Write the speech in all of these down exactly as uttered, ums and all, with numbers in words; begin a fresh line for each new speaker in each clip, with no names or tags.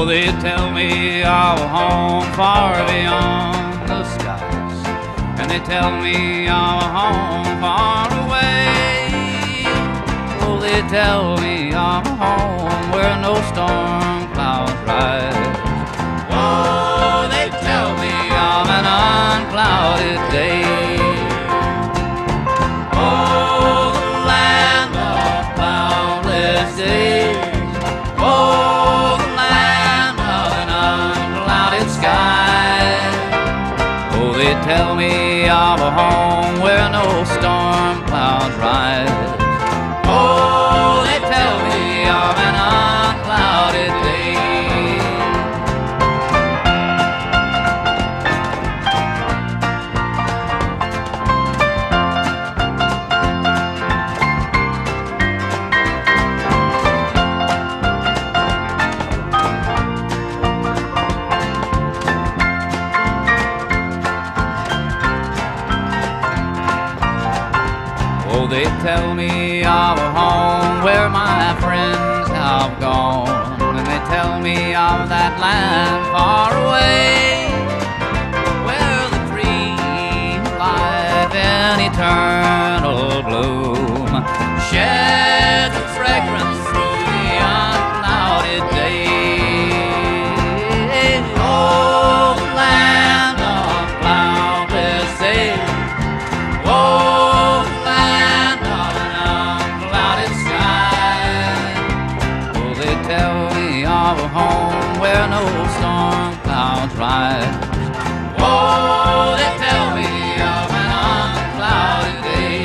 they tell me of a home far beyond the skies, and they tell me of a home far away. Oh, they tell me of a home where no storm clouds rise. Oh, they tell me of an unclouded day. Oh, the land of cloudless days. Oh, the land of an unclouded sky. Oh, they tell me of a home where no storm clouds rise. Oh, they tell me of an unclouded day. They tell me of a home where my friends have gone, and they tell me of that land far away, where the tree of life in eternal bloom sheds its fragrance through the unclouded day. Oh, the land of cloudless days. Oh, of a home where no storm clouds rise. Oh, they tell me of an unclouded day.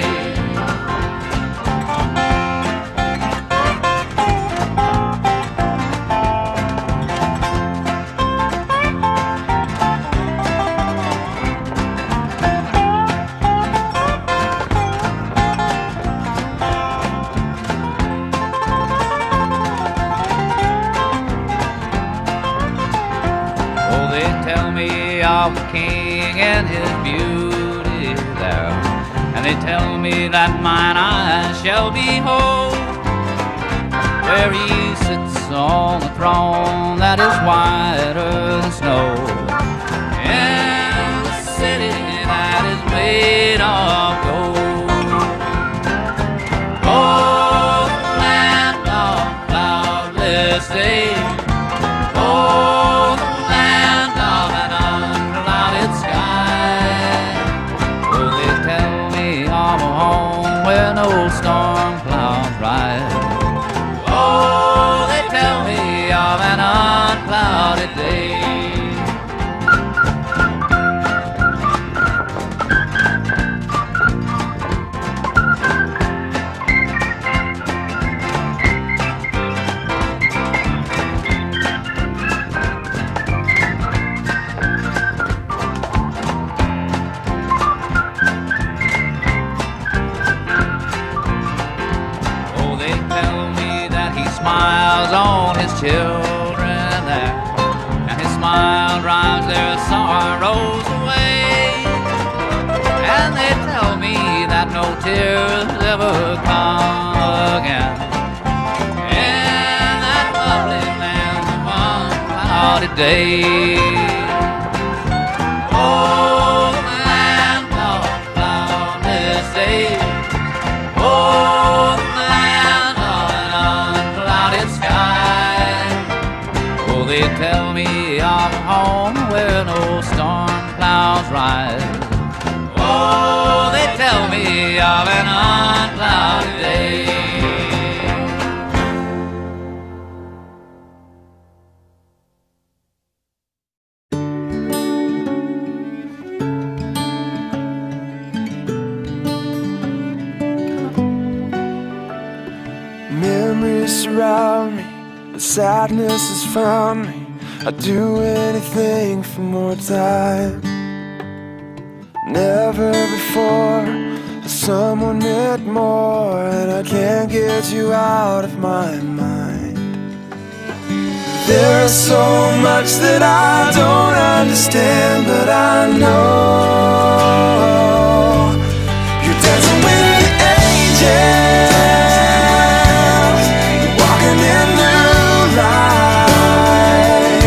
Of the king and his beauty there, and they tell me that mine eyes shall behold where he sits on the throne that is whiter than snow, in the city that is made of gold. Oh, the land of cloudless days. Oh, the land of an unclouded sky. Oh, they tell me of a home where no storm clouds rise. Oh, they tell me of an unclouded day. Smiles on his children there, and his smile drives their sorrows away. And they tell me that no tears ever come again in that lovely land of unclouded day. Oh, the land of cloudless days. Oh, the land of an unclouded sky. Oh, they tell me of a home where no storm clouds rise. Oh, they tell me of an unclouded day.
Memories surround me, and sadness has found me. I'd do anything for more time. Never before has someone meant more, and I can't get you out of my mind. There's so much that I don't understand, but I know you're dancing with the angels, you're walking in new light.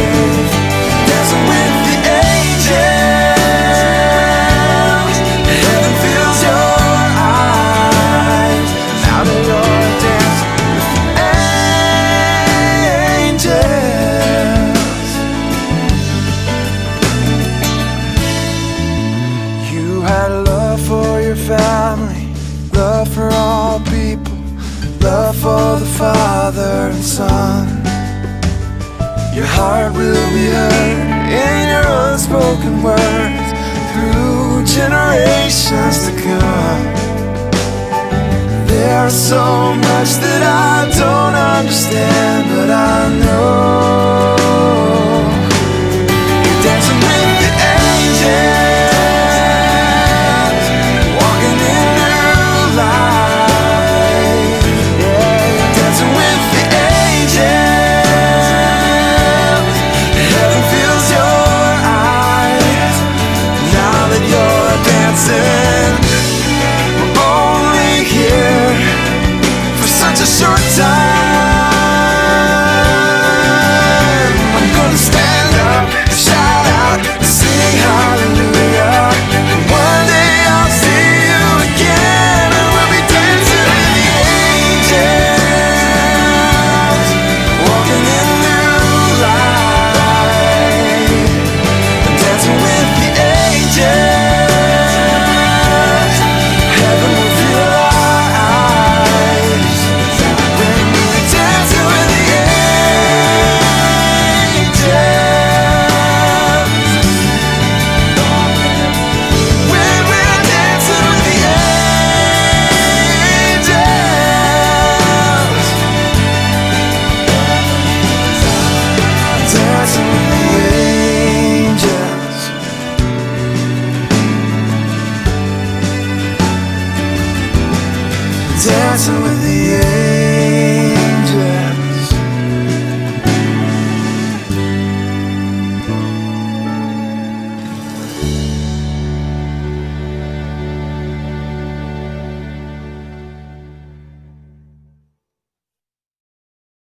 love for all people, love for the Father and Son. Your heart will be heard in your unspoken words through generations to come. There's so much that I don't understand, but I know you're dancing with the angels.